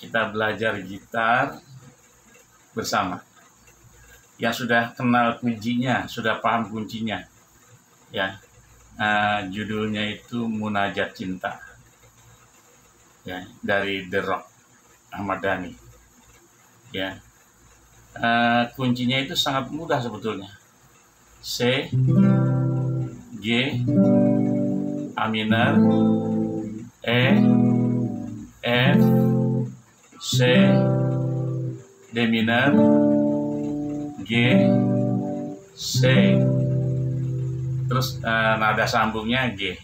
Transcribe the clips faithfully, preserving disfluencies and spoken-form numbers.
kita belajar gitar bersama. Yang sudah kenal kuncinya, sudah paham kuncinya, ya. Uh, judulnya itu Munajat Cinta, ya, dari The Rock Ahmad Dhani, ya. Uh, kuncinya itu sangat mudah sebetulnya. C, G, A minor, E, F, C, D minor, G, C, terus uh, nada sambungnya G.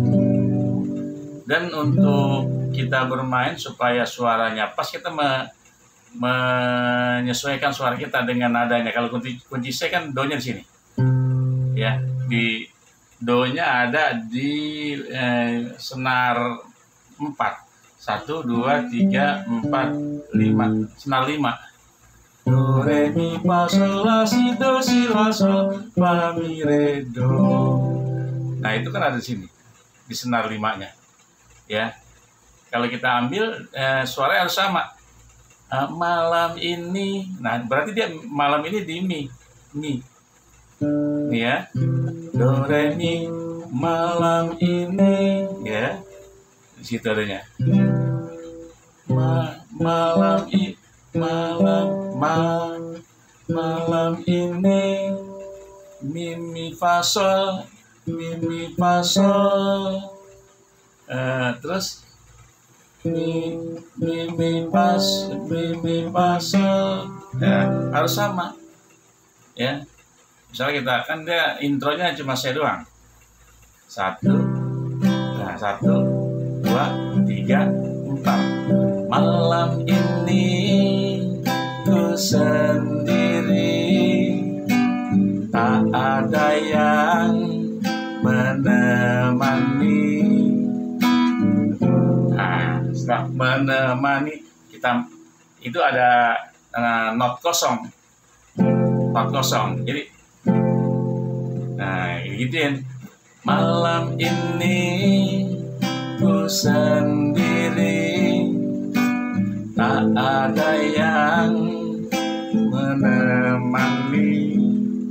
Dan untuk kita bermain supaya suaranya pas, kita me, menyesuaikan suara kita dengan nadanya. Kalau kunci, kunci C kan do-nya di sini, ya, di do-nya ada di eh, senar empat, satu, dua, tiga, empat, lima, senar lima. Do, re, mi, fa, sol, la, si, do, si, la, sol, fa, mi, re, do. Nah, itu kan ada di sini, di senar limanya, ya. Kalau kita ambil, eh, suaranya harus sama. Uh, malam ini, nah berarti dia malam ini di mi, mi, nih ya. Do, re, mi, malam ini, ya. Di situ adanya. Ma, malam i, malam, ma, malam ini, mi, mi, fa, sol, mi, mi, fa, sol. Uh, terus mi, mi, mi, pas, mi, mi, fa, sol, ya, harus sama, ya. Misalnya kita kan dia intronya cuma saya doang, satu, nah satu, dua, tiga, empat. Malam ini ku sendiri, tak ada yang menemani. Nah, setelah menemani, kita itu ada uh, not kosong, not kosong. Jadi, nah gituin. Malam ini ku sendiri, tak ada yang menemani,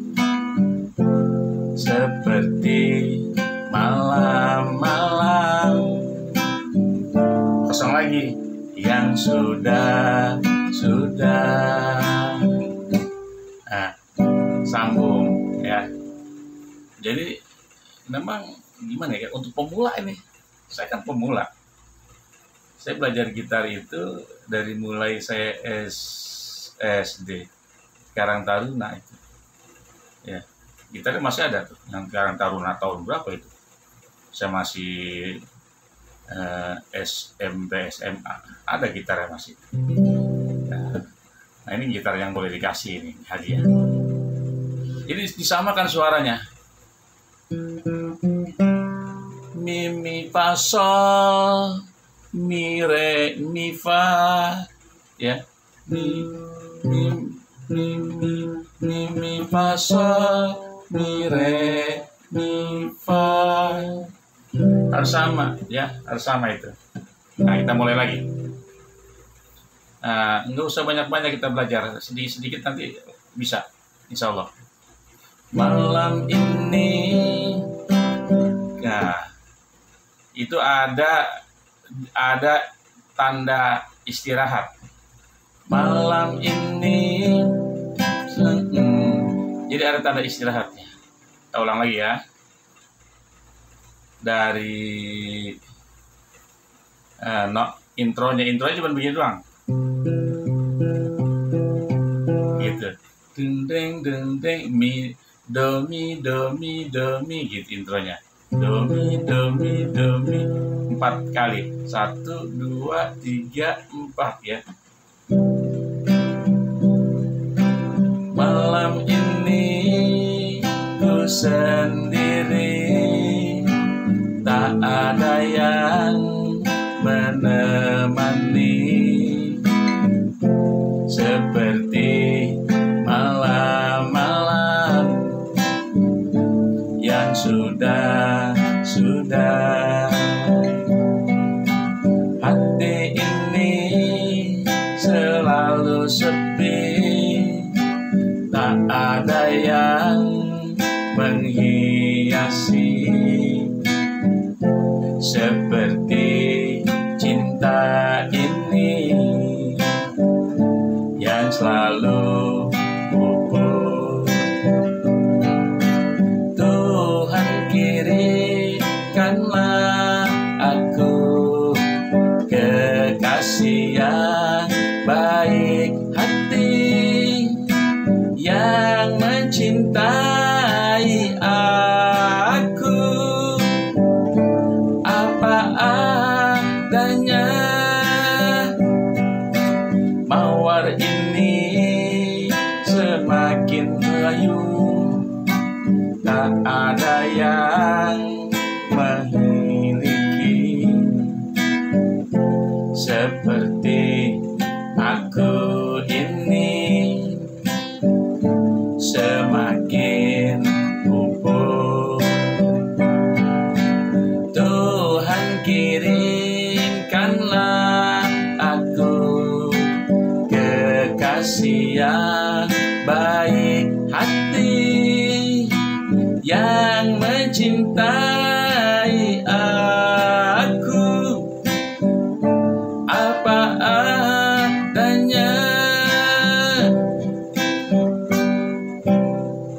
seperti malam-malam. Kosong lagi, yang sudah sudah. Nah, sambung, ya. Jadi memang gimana ya, untuk pemula ini, saya kan pemula. Saya belajar gitar itu dari mulai saya S, SD, Karang Taruna itu, ya. Gitarnya masih ada tuh, yang Karang Taruna tahun berapa itu? Saya masih uh, S M P, S M A, ada gitarnya masih. Nah, nah ini gitar yang boleh dikasih ini hadiah. Jadi disamakan suaranya. Mi, mi, fa, sol, mi, re, mi, fa, ya. Mi, mi, mi, mi, mi, mi, fa, sol, mi, re, mi, fa. Harus sama, ya, harus sama itu. Nah, kita mulai lagi. Nah, nggak usah banyak-banyak kita belajar, sedikit-sedikit nanti bisa, insya Allah. Malam ini, nah, itu ada ada tanda istirahat. Malam ini, hmm, jadi ada tanda istirahatnya. Kita ulang lagi ya. Dari uh, no, intronya, intronya cuma begini doang. Gitu. Deng deng deng deng, mi, do mi do mi do mi, gitu intronya. Do mi do mi do mi, empat kali. Satu, dua, tiga, empat, ya. Malam ini ku sendiri, tak ada yang menemani, seperti malam-malam yang sudah sudah. Hati ini ini yang selalu pupuk. Tuhan kirimkanlah aku kekasih yang baik hati, yang mencintai aku apa adanya. Mawar ini semakin layu, tak ada yang memiliki seperti aku ini, semakin pupuk. Tuhan kirimkanlah aku kekasih yang baik hati, yang mencintai